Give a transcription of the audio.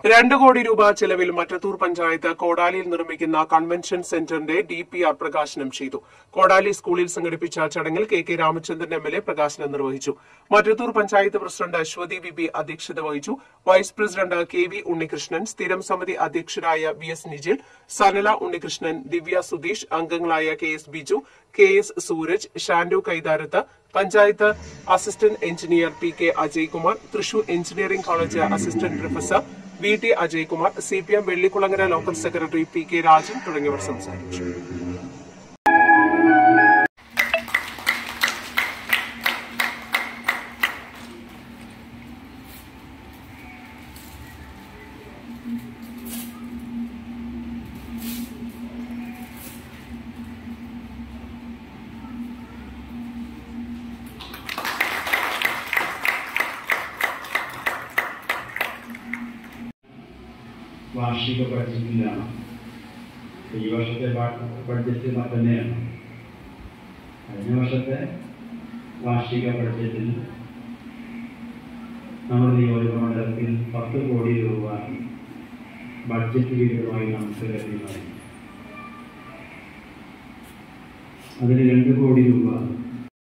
2 കോടി രൂപ ചെലവിൽ മറ്റത്തൂർ പഞ്ചായത്ത് കോടാലിയിൽ നിർമ്മിക്കുന്ന കൺവെൻഷൻ സെന്ററിന്റെ DPR പ്രകാശനം ചെയ്തു. കോടാലി സ്കൂളിൽ സംഘടിപ്പിച്ച ചടങ്ങിൽ കെ രാമചന്ദ്രൻ MLA പ്രകാശനം നിർവഹിച്ചു. മറ്റത്തൂർ പഞ്ചായത്ത് പ്രസിഡന്റ് അശ്വതി വിബി അധ്യക്ഷത വഹിച്ചു. വൈസ് പ്രസിഡന്റ് KV ഉണ്ണികൃഷ്ണൻ, സ്ഥിരം സമിതി അധ്യക്ഷരായ VS നിജിൽ, സനല ഉണ്ണികൃഷ്ണൻ, ദിവ്യ സുധീഷ്, അംഗങ്ങളായ KS Biju, KS Sooraj, Shandu Kaitharath, panchayat assistant engineer PK Ajaykumar, Thrissur engineering college assistant professor VT Ajaykumar, CPM Vellikulangara local secretary PK Rajan തുടങ്ങിയവർ സംസാരിച്ചു. വാർഷിക ബഡ്ജറ്റിലാണ്. ഈ വർഷത്തെ ബഡ്ജറ്റ് തന്നെയാണ്. കഴിഞ്ഞ വർഷത്തെ വാർഷിക ബഡ്ജറ്റിൽ നമ്മുടെ നിയോജക മണ്ഡലത്തിൽ 10 കോടി രൂപ ബഡ്ജറ്റ് വിഹിതമായി നമുക്ക് ലഭ്യമായി. അതിൽ 2 കോടി രൂപ